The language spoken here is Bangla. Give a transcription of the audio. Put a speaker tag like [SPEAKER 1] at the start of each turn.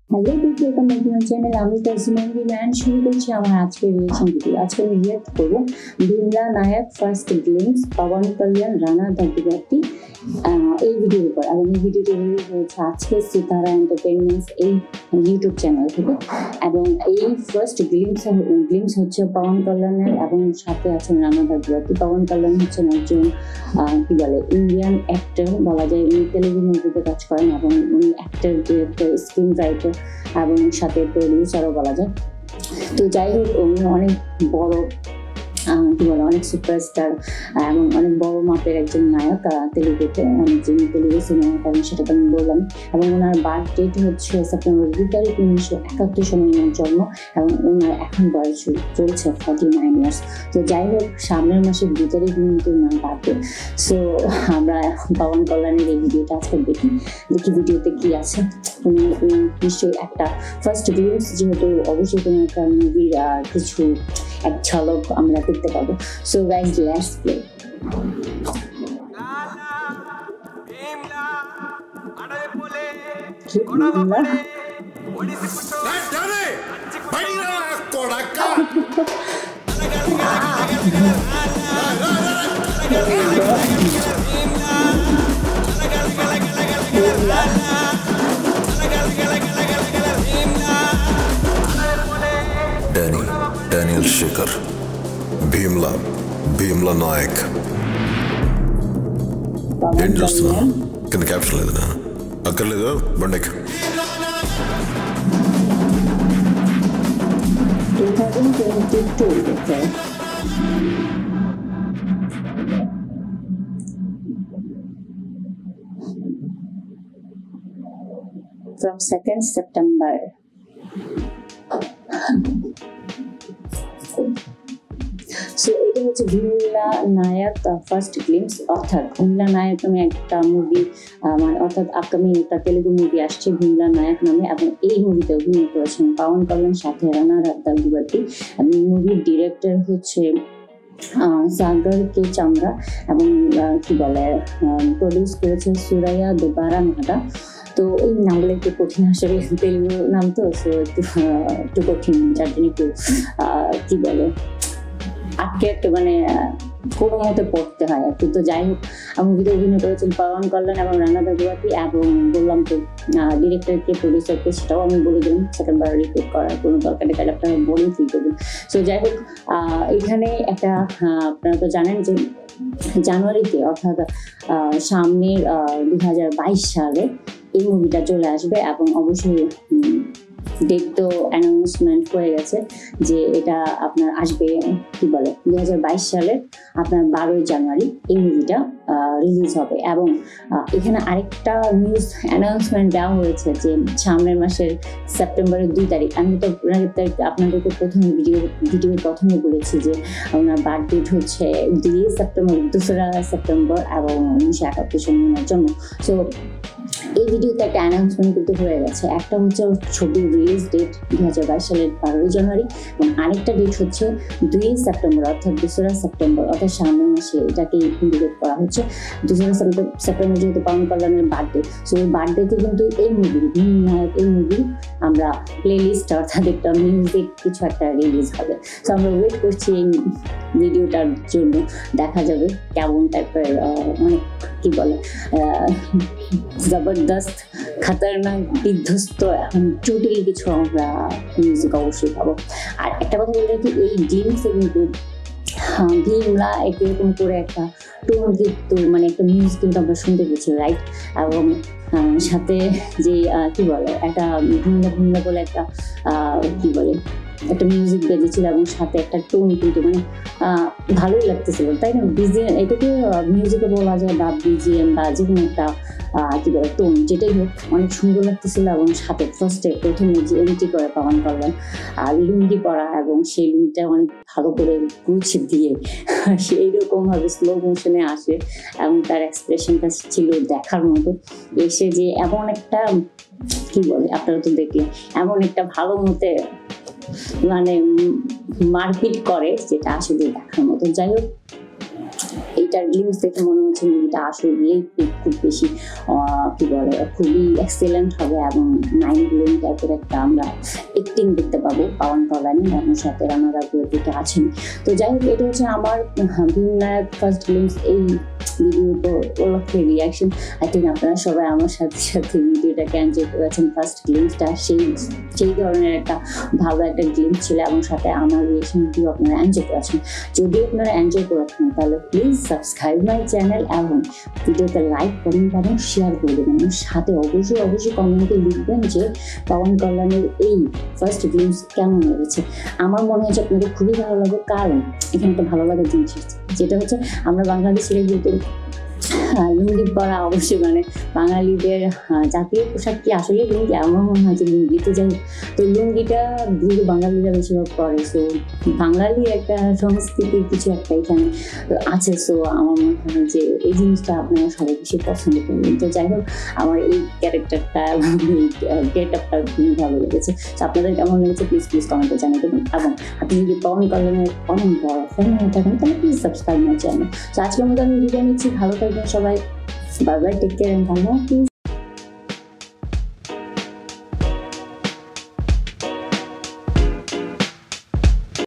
[SPEAKER 1] হ্যালো বন্ধুরা, welcome back to my channel. আমি তাজমিন রিয়ান শুরু করছি আমার আজকের রিয়েকশন ভিডিও। আজকে আমি রিয়েক্ট করবো বিমলা নায়ক ফার্স্ট গ্লিমস পবন কল্যাণ রানা দাগিবাতি এই ভিডিওর উপর। আর এই ভিডিওটি রিলিজ হয়েছে আজকে সিতারা এন্টারটেইনমেন্টস এই ইউটিউব চ্যানেল থেকে। এবং এই ফার্স্ট গ্লিমস হচ্ছে পবন কল্যাণের এবং সাথে আছেন রানা দাগিবাতি। পবন কল্যাণ হচ্ছেন একজন ইন্ডিয়ান অ্যাক্টর বলা যায়। উনি তেলুগু মুভিতে কাজ করেন এবং উনি অ্যাক্টর, ডিরেক্টর, স্ক্রিন রাইটার এবং সাথে প্রডিউসারও বলা যায়। তো যাই হোক, উনি অনেক বড় অনেক সুপারস্টার এবং অনেক বড় মাপের একজন নায়ক তেলুগুতে, যিনি তেলুগু সিনেমা করেন সেটা তো আমি বললাম। এবং ওনার বার্থ ডেট হচ্ছে সেপ্টেম্বর 2 তারিখ, 1971 সালে ওনার জন্ম এবং ওনার এখন বয়স চলছে 49 ইয়ার্স। তো যাই হোক, সামনের মাসে 2 তারিখ কিন্তু ওনার বার্থডে। সো আমরা পবন কল্যাণের এই ভিডিওটা আজকে দেখি ভিডিওতে কি আছে। তুমি নিশ্চয়ই একটা ফার্স্ট গ্লিমস, যেহেতু অবশ্যই কোনো একটা মুভির কিছু এক ঝলক আমরা দেখতে পাবো। So guys, let's play.
[SPEAKER 2] Daniel Shekhar, Bhimla Nayak. ఏం చూస్తున్నా? కింద క్యాప్షన్ లేదా? అక్కర్లేదు, బండెక్.
[SPEAKER 1] 2022 from 2nd September. সো এটা হচ্ছে বিমলা নায়ক ফার্স্ট গ্লিমস, অর্থাৎ বিমলা নায়ক নামে একটা মুভি, অর্থাৎ আপকামিং একটা তেলুগু মুভি আসছে বিমলা নায়ক নামে। এবং এই মুভিতে অভিনয় করেছেন পবন কল্যাণ সাথে রানা দাগিবাতি। এবং মুভির ডিরেক্টর হচ্ছে সাগর কে চামড়া এবং প্রডিউস করেছে সুরাইয়া দেবারা নাডা। তো এই নামগুলো একটু কঠিন, আসলে তেলুগু নাম তো, একটু কঠিন, যার জন্য একটু আটকে কোনো মতে পড়তে হয় আর কি। তো যাই হোক, মুভিতে অভিনয় করেছেন পবন কল্যাণ এবং রানা দাগিবাতি। এবং বললাম তো ডিরেক্টরকে, প্রডিউসারকে, সেটাও আমি বলে দিলাম। সেকেন্ডবার রিপিট করার কোনো দরকার নেই, তাহলে আপনারা বোরিং ফিল করবেন। সো যাই হোক, এখানে একটা আপনারা তো জানেন যে জানুয়ারিতে, অর্থাৎ সামনের 2022 সালে এই মুভিটা চলে আসবে। এবং অবশ্যই ডেট তো অ্যানাউন্সমেন্ট হয়ে গেছে যে এটা আপনার আসবে 2022 সালের আপনার 12ই জানুয়ারি এই মুভিটা রিলিজ হবে। এবং এখানে আরেকটা নিউজ অ্যানাউন্সমেন্ট দেওয়া হয়েছে যে সামনের মাসের সেপ্টেম্বরের 2 তারিখ। আমি তো আপনাদেরকে প্রথমে ভিডিও প্রথমে বলেছি যে ওনার বার্থ ডেট হচ্ছে 2 সেপ্টেম্বর এবং 1971 সালে ওনার জন্ম। সো এই ভিডিওতে একটা অ্যানাউন্সমেন্ট কিন্তু হয়ে গেছে। একটা হচ্ছে ছবির রিলিজ ডেট 2022 সালের 12ই জানুয়ারি এবং আরেকটা ডেট হচ্ছে 2 সেপ্টেম্বর, অর্থাৎ 2 সেপ্টেম্বর, অর্থাৎ সামনের মাসে এটাকে ইন্ডিকেট করা হচ্ছে। 2 সেপ্টেম্বর যেহেতু পবন কল্যাণের বার্থডে, সো এই বার্থডেতে কিন্তু এই মুভি আমরা প্লে লিস্ট, অর্থাৎ একটা মিউজিক কিছু একটা রিলিজ হবে। সো আমরা ওয়েট করছি এই ভিডিওটার জন্য। দেখা যাবে কেমন টাইপের, জবরদস্ত, খতরনাক, বিধ্বস্ত, এখন জটিল কিছু আমরা মিউজিক অবশ্যই পাবো। আর একটা কথা বলে রাখি, এই গ্লিমসে কিন্তু বিমলা এরকম করে একটা টোন কিন্তু একটা মিউজিক কিন্তু আমরা শুনতে পেয়েছি, রাইট? এবং সাথে যে একটা ভিন্ন বলে একটা একটা মিউজিক বেজেছিল এবং সাথে একটা টোন কিন্তু ভালোই লাগতেছিল, তাই না? এটাকে মিউজিকে বলা যায় বা বিজিএম বা যে কোনো একটা টোন, যেটাই হোক, অনেক সুন্দর লাগতেছিল। এবং সাথে প্রথমে যে এন্ট্রি করে পবন কল্যাণ লুঙ্গি পরা, এবং সেই লুঙ্গিটা অনেক ভালো করে গুছিয়ে দিয়ে সেই রকম ভাবে স্লো মোশনে আসে এবং তার এক্সপ্রেশনটা ছিল দেখার মতো। এসে যে এমন একটা আপনারা তো দেখলেন, এমন একটা ভালো মতে মারপিট করে, যেটা আসলে দেখার মতো। যাই হোক, এইটার গ্লিমস দেখে মনে হচ্ছে মুভিটা আসলে খুব বেশি কি বলে খুবই এক্সেলেন্ট হবে এবং মাইন্ড ব্লোয়িং টাইপের একটা আমরা অ্যাক্টিং দেখতে পাবো পাওয়ান কল্যাণী এবং সাথে রানা রাঘবতী আছেন। তো যাই হোক, এটা হচ্ছে আমার ভিন্নায়ক ফার্স্ট গ্লিমস এই ভিডিও উপলক্ষে রিয়াকশন। আই থিঙ্ক আপনারা সবাই আমার সাথে সাথে ভিডিওটাকে এনজয় করেছেন। ফার্স্ট গ্লিমসটা সেই ধরনের একটা ভালো একটা গ্লিমস ছিল এবং সাথে আমার রিয়াকশন ভিডিও আপনারা এনজয় করেছেন। যদি আপনারা এনজয় করেছেন তাহলে প্লিজ সাবস্ক্রাইব মাই চ্যানেল এবং ভিডিওতে লাইক কমেন্ট এবং শেয়ার করে দেবেন। সাথে অবশ্যই কমেন্টে লিখবেন যে পাওয়ান কল্যাণের এই ফার্স্ট গ্লিমস কেমন লেগেছে। আমার মনে হচ্ছে আপনাদের খুবই ভালো লাগবে, কারণ এখানে একটা ভালো লাগার জিনিস আছে, যেটা হচ্ছে আমরা বাংলাদেশিরা যেহেতু লুঙ্গি পরা অবশ্যই বাঙালিদের জাতীয় পোশাক কি আসলে লুঙ্গি, আমার মনে হয় যে লুঙ্গি। তো যাই হোক, তো লুঙ্গিটা যেহেতু বাঙালিরা বেশিরভাগ পরে, সো বাঙালি একটা সংস্কৃতির কিছু একটা এখানে আছে। সো আমার মনে হয় যে এই জিনিসটা আপনারা সবাই বেশি পছন্দ করবেন। তো যাই হোক, আমার এই ক্যারেক্টারটা এবং এই গেট আপটা খুবই ভালো লেগেছে। তো আপনাদের কেমন লেগেছে প্লিজ কমেন্টে জানিয়ে দেবেন। এবং আপনি যদি পাওয়ান কল্যাণের অনেক বড় ফ্যান হয়ে থাকেন তাহলে প্লিজ সাবস্ক্রাইব মাই চ্যানেল। তো আজকের মতো আমি বিদায় নিচ্ছি, ভালো থাকবেন সবাই, bye bye, take care and আল্লাহ হাফিজ।